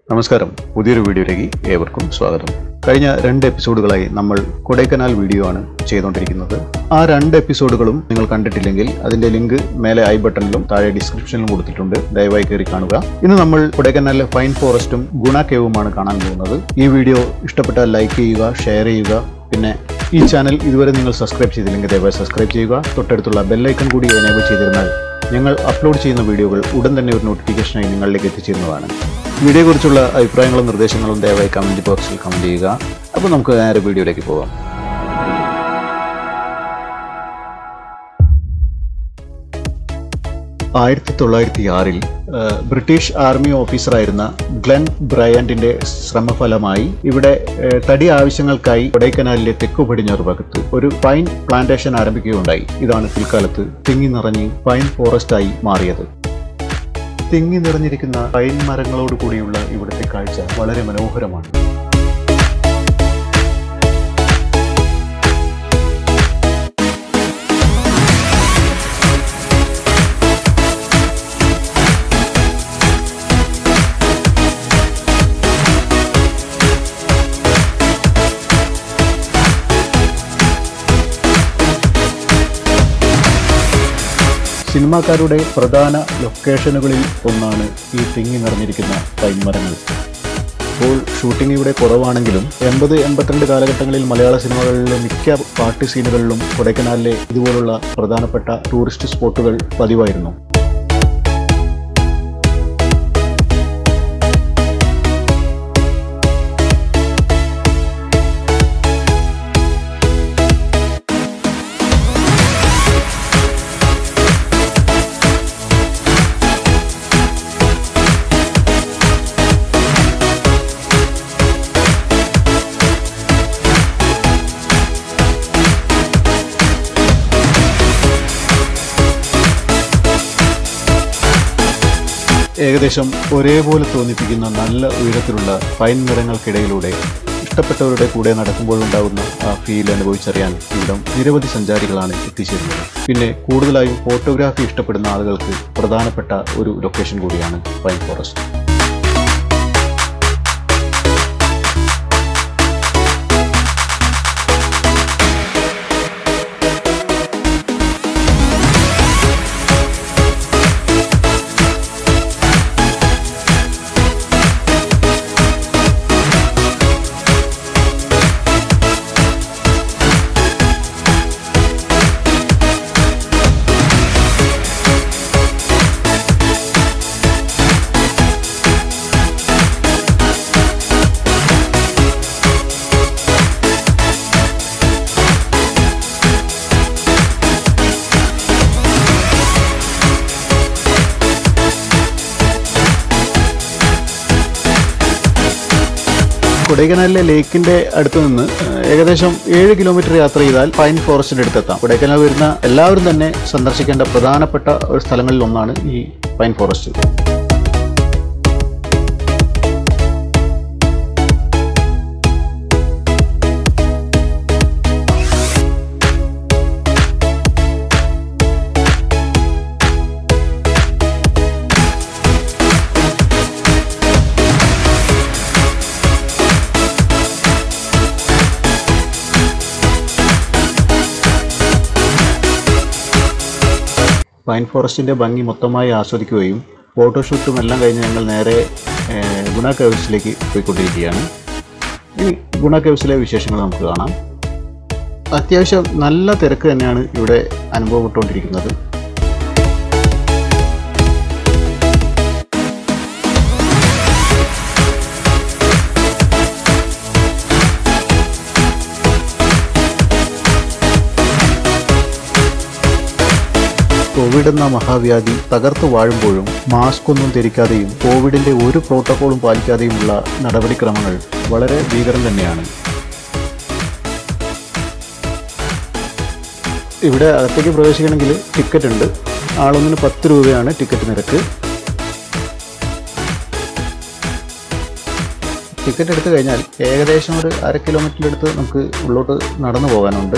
നമസ്കാരം, പുതിയൊരു വീഡിയോയിലേക്ക് ഏവർക്കും സ്വാഗതം. കഴിഞ്ഞ 2 എപ്പിസോഡുകളായി നമ്മൾ കൊടൈക്കനാൽ വീഡിയോ ആണ് ചെയ്തുകൊണ്ടിരിക്കുന്നത്. ആ 2 എപ്പിസോഡുകളും നിങ്ങൾ കണ്ടിട്ടില്ലെങ്കിൽ അതിന്റെ ലിങ്ക് മേലെ ഐ ബട്ടണിലും താഴെ ഡിസ്ക്രിപ്ഷനിലും കൊടുത്തിട്ടുണ്ട്. ദയവായി കയറി കാണുക. ഇന്ന് നമ്മൾ കൊടൈക്കനാലിലെ പൈൻ ഫോറസ്റ്റും ഗുണ കേവുമാണ് കാണാൻ പോകുന്നത്. ഈ വീഡിയോ ഇഷ്ടപ്പെട്ടാൽ ലൈക്ക് ചെയ്യുക, ഷെയർ ചെയ്യുക. പിന്നെ ഈ ചാനൽ ഇതുവരെ നിങ്ങൾ സബ്സ്ക്രൈബ് ചെയ്തില്ലെങ്കിൽ ദയവായി സബ്സ്ക്രൈബ് ചെയ്യുക. തൊട്ടടുത്തുള്ള ബെല്ലൈക്കൺ കൂടി എനേബിൾ ചെയ്തിരുന്നാൽ ഞങ്ങൾ അപ്ലോഡ് ചെയ്യുന്ന വീഡിയോകൾ ഉടൻ തന്നെ ഒരു നോട്ടിഫിക്കേഷനായി നിങ്ങളിലേക്ക് എത്തിച്ചേരുന്നതാണ്. വീഡിയോയെക്കുറിച്ചുള്ള അഭിപ്രായങ്ങളും നിർദ്ദേശങ്ങളും ദയവായി കമൻറ്റ് ബോക്സിൽ കമൻറ്റ് ചെയ്യുക. അപ്പോൾ നമുക്ക് നേരെ വീഡിയോയിലേക്ക് പോകാം. 1906 ബ്രിട്ടീഷ് ആർമി ഓഫീസറായിരുന്ന ഗ്ലെൻ ബ്രയന്റിന്റെ ശ്രമഫലമായി ഇവിടെ തടി ആവശ്യങ്ങൾക്കായി കൊടൈക്കനാലിലെ തെക്കു പടിഞ്ഞാറ് ഭാഗത്ത് ഒരു പൈൻ പ്ലാന്റേഷൻ ആരംഭിക്കുകയുണ്ടായി. ഇതാണ് പിൽക്കാലത്ത് തിങ്ങി നിറഞ്ഞ് പൈൻ ഫോറസ്റ്റായി മാറിയത്. തിങ്ങി നിറഞ്ഞിരിക്കുന്ന പൈൻ മരങ്ങളോട് കൂടിയുള്ള ഇവിടുത്തെ കാഴ്ച വളരെ മനോഹരമാണ്. സിനിമാക്കാരുടെ പ്രധാന ലൊക്കേഷനുകളിൽ ഒന്നാണ് ഈ തിങ്ങി നിറഞ്ഞിരിക്കുന്ന പൈൻ മരങ്ങൾ. ഇപ്പോൾ ഷൂട്ടിംഗ് ഇവിടെ കുറവാണെങ്കിലും 80-82 കാലഘട്ടങ്ങളിൽ മലയാള സിനിമകളിലെ മിക്ക പാട്ട് സീനുകളിലും കൊടൈക്കനാലിലെ ഇതുപോലുള്ള പ്രധാനപ്പെട്ട ടൂറിസ്റ്റ് സ്പോട്ടുകൾ പതിവായിരുന്നു. ഏകദേശം ഒരേപോലെ തോന്നിപ്പിക്കുന്ന നല്ല ഉയരത്തിലുള്ള പൈൻ മരങ്ങൾക്കിടയിലൂടെ ഇഷ്ടപ്പെട്ടവരുടെ കൂടെ നടക്കുമ്പോഴുണ്ടാകുന്ന ആ ഫീൽ അനുഭവിച്ചറിയാൻ ഇവിടം നിരവധി സഞ്ചാരികളാണ് എത്തിച്ചേരുന്നത്. പിന്നെ കൂടുതലായും ഫോട്ടോഗ്രാഫി ഇഷ്ടപ്പെടുന്ന ആളുകൾക്ക് പ്രധാനപ്പെട്ട ഒരു ലൊക്കേഷൻ കൂടിയാണ് പൈൻ ഫോറസ്റ്റ്. കൊടൈക്കനാലിലെ ലേക്കിന്റെ അടുത്ത് നിന്ന് ഏകദേശം 7 കിലോമീറ്റർ യാത്ര ചെയ്താൽ പൈൻ ഫോറസ്റ്റിന്റെ അടുത്തെത്താം. കൊടൈക്കനാൽ വരുന്ന എല്ലാവരും തന്നെ സന്ദർശിക്കേണ്ട പ്രധാനപ്പെട്ട ഒരു സ്ഥലങ്ങളിൽ ഒന്നാണ് ഈ പൈൻ ഫോറസ്റ്റ്. പൈൻ ഫോറസ്റ്റിൻ്റെ ഭംഗി മൊത്തമായി ആസ്വദിക്കുകയും ഫോട്ടോഷൂട്ടും എല്ലാം കഴിഞ്ഞ് ഞങ്ങൾ നേരെ ഗുണ കേവ്സിലേക്ക് പോയിക്കൊണ്ടിരിക്കുകയാണ്. ഇനി ഗുണ കേവ്സിലെ വിശേഷങ്ങൾ നമുക്ക് കാണാം. അത്യാവശ്യം നല്ല തിരക്ക് തന്നെയാണ് ഇവിടെ അനുഭവപ്പെട്ടുകൊണ്ടിരിക്കുന്നത്. കോവിഡ് എന്ന മഹാവ്യാധി തകർത്തു വാഴുമ്പോഴും മാസ്ക് ഒന്നും ധരിക്കാതെയും കോവിഡിന്റെ ഒരു പ്രോട്ടോക്കോളും പാലിക്കാതെയുമുള്ള നടപടിക്രമങ്ങൾ വളരെ ഭീകരം തന്നെയാണ്. ഇവിടെ അകത്തേക്ക് പ്രവേശിക്കണമെങ്കിൽ ടിക്കറ്റ് ഉണ്ട്. ആളൊന്നിന് 10 രൂപയാണ് ടിക്കറ്റ് നിരക്ക്. ടിക്കറ്റ് എടുത്തു കഴിഞ്ഞാൽ ഏകദേശം ഒരു 1/2 കിലോമീറ്ററിൻ്റെ അടുത്ത് നമുക്ക് ഉള്ളോട്ട് നടന്നു പോകാനുണ്ട്.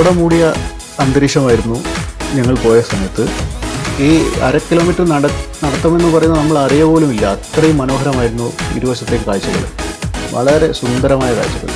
കോടമൂടിയ അന്തരീക്ഷമായിരുന്നു ഞങ്ങൾ പോയ സമയത്ത്. ഈ 1/2 കിലോമീറ്റർ നടത്തമെന്ന് പറയുന്നത് നമ്മൾ അറിയ പോലുമില്ല. അത്രയും മനോഹരമായിരുന്നു ഇരുവശത്തേക്ക് കാഴ്ചകൾ, വളരെ സുന്ദരമായ കാഴ്ചകൾ.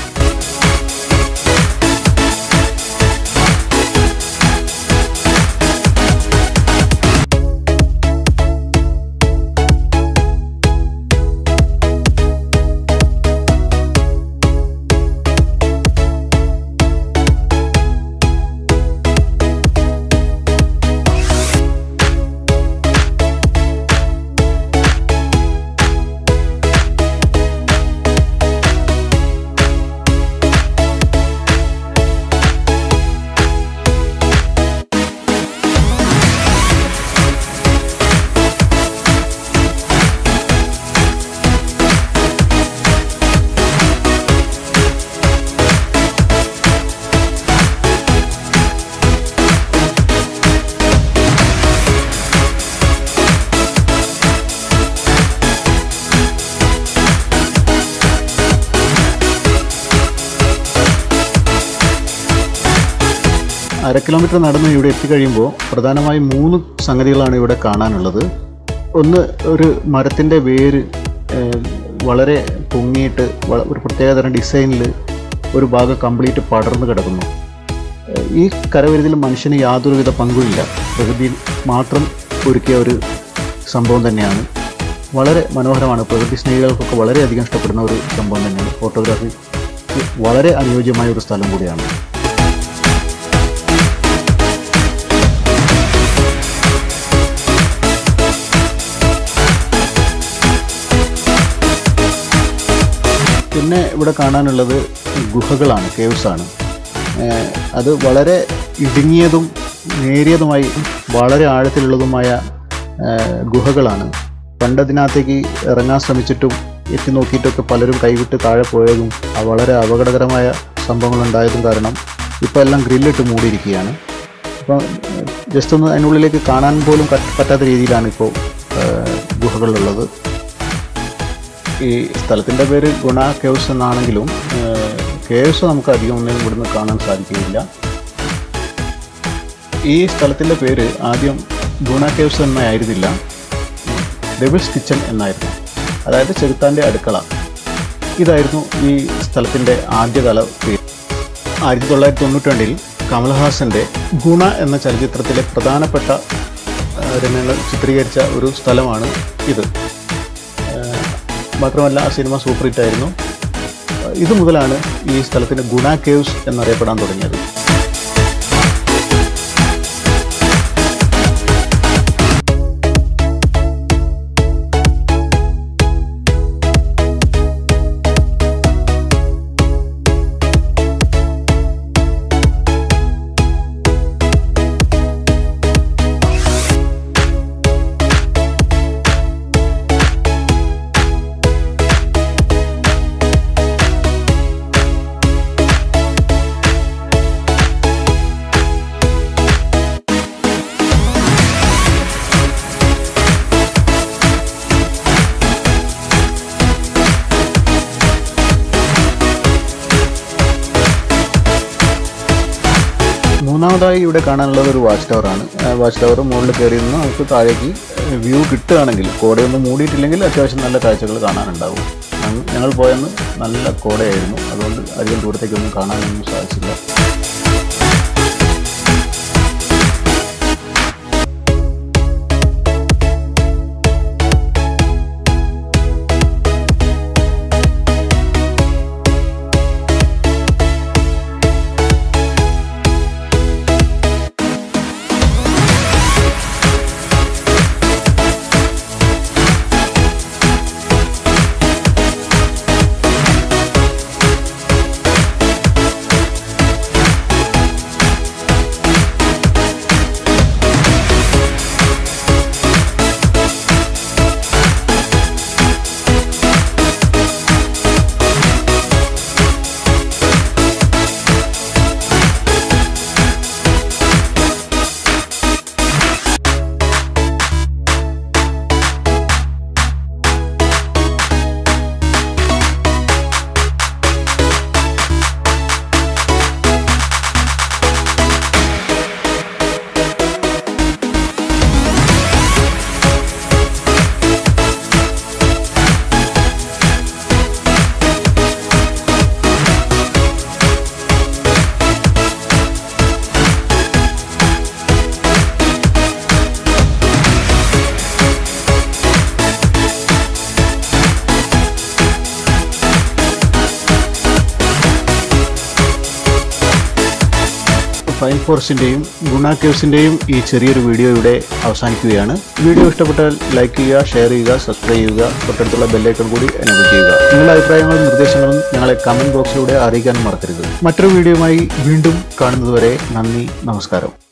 കിലോമീറ്റർ നടന്ന് ഇവിടെ എത്തിക്കഴിയുമ്പോൾ പ്രധാനമായും 3 സംഗതികളാണ് ഇവിടെ കാണാനുള്ളത്. ഒന്ന്, ഒരു മരത്തിൻ്റെ വേര് വളരെ പൊങ്ങിയിട്ട് ഒരു പ്രത്യേകതരം ഡിസൈനിൽ ഒരു ഭാഗം കംപ്ലീറ്റ് പടർന്നു കിടക്കുന്നു. ഈ കരവിരുതിൽ മനുഷ്യന് യാതൊരുവിധ പങ്കുമില്ല, പ്രകൃതി മാത്രം ഒരുക്കിയ ഒരു സംഭവം തന്നെയാണ്. വളരെ മനോഹരമാണ്. പ്രകൃതി സ്നേഹികൾക്കൊക്കെ വളരെയധികം ഇഷ്ടപ്പെടുന്ന ഒരു സംഭവം തന്നെയാണ്. ഫോട്ടോഗ്രാഫി വളരെ അനുയോജ്യമായ ഒരു സ്ഥലം കൂടിയാണ്. പിന്നെ ഇവിടെ കാണാനുള്ളത് ഗുഹകളാണ്, കേവ്സാണ്. അത് വളരെ ഇടുങ്ങിയതും നേരിയതുമായി വളരെ ആഴത്തിലുള്ളതുമായ ഗുഹകളാണ്. പണ്ടതിനകത്തേക്ക് ഇറങ്ങാൻ ശ്രമിച്ചിട്ടും എത്തി നോക്കിയിട്ടൊക്കെ പലരും കൈവിട്ട് താഴെ പോയതും വളരെ അപകടകരമായ സംഭവങ്ങളുണ്ടായതും കാരണം ഇപ്പോൾ എല്ലാം ഗ്രില്ലിട്ട് മൂടിയിരിക്കുകയാണ്. അപ്പോൾ ജസ്റ്റ് ഒന്ന് അതിനുള്ളിലേക്ക് കാണാൻ പോലും പറ്റാത്ത രീതിയിലാണ് ഇപ്പോൾ ഗുഹകളുള്ളത്. ഈ സ്ഥലത്തിൻ്റെ പേര് ഗുണ കേവ്സ് എന്നാണെങ്കിലും കേവ്സ് നമുക്ക് അധികം ഒന്നും ഇവിടുന്ന് കാണാൻ സാധിക്കുകയില്ല. ഈ സ്ഥലത്തിൻ്റെ പേര് ആദ്യം ഗുണ കേവ്സ് എന്നായിരുന്നില്ല, ഡെവിൾസ് കിച്ചൺ എന്നായിരുന്നു. അതായത് ചെകുത്താൻ്റെ അടുക്കള. ഇതായിരുന്നു ഈ സ്ഥലത്തിൻ്റെ ആദ്യകാല പേര്. 1992 കമൽഹാസൻ്റെ ഗുണ എന്ന ചലച്ചിത്രത്തിലെ പ്രധാനപ്പെട്ട രംഗങ്ങൾ ചിത്രീകരിച്ച ഒരു സ്ഥലമാണ് ഇത്. മാത്രമല്ല ആ സിനിമ സൂപ്പർ ഹിറ്റായിരുന്നു. ഇത് മുതലാണ് ഈ സ്ഥലത്തിന് ഗുണ കേവ്സ് എന്നറിയപ്പെടാൻ തുടങ്ങിയത്. മൂന്നാമതായി ഇവിടെ കാണാനുള്ളത് ഒരു വാച്ച് ടവറാണ്. വാച്ച് ടവർ മുകളിൽ കയറി നിന്ന് നമുക്ക് താഴേക്ക് വ്യൂ കിട്ടുകയാണെങ്കിൽ, കോടയൊന്നും മൂടിയിട്ടില്ലെങ്കിൽ അത്യാവശ്യം നല്ല കാഴ്ചകൾ കാണാനുണ്ടാവും. ഞങ്ങൾ പോയെന്ന് നല്ല കോടയായിരുന്നു, അതുകൊണ്ട് അധികം ദൂരത്തേക്കൊന്നും കാണാനൊന്നും സാധിച്ചില്ല. ഫൈൻ ഫോറസ്റ്റിന്റെയും ഗുണ കേവ്സിന്റെയും ഈ ചെറിയൊരു വീഡിയോ ഇവിടെ അവസാനിക്കുകയാണ്. വീഡിയോ ഇഷ്ടപ്പെട്ടാൽ ലൈക്ക് ചെയ്യുക, ഷെയർ ചെയ്യുക, സബ്സ്ക്രൈബ് ചെയ്യുക, തൊട്ടടുത്തുള്ള ബെല്ലൈക്കൺ കൂടി എനേബിൾ ചെയ്യുക. നിങ്ങളുടെ അഭിപ്രായങ്ങളും നിർദ്ദേശങ്ങളും ഞങ്ങളെ കമന്റ് ബോക്സിലൂടെ അറിയിക്കാൻ മറക്കരുത്. മറ്റൊരു വീഡിയോയുമായി വീണ്ടും കാണുന്നതുവരെ നന്ദി, നമസ്കാരം.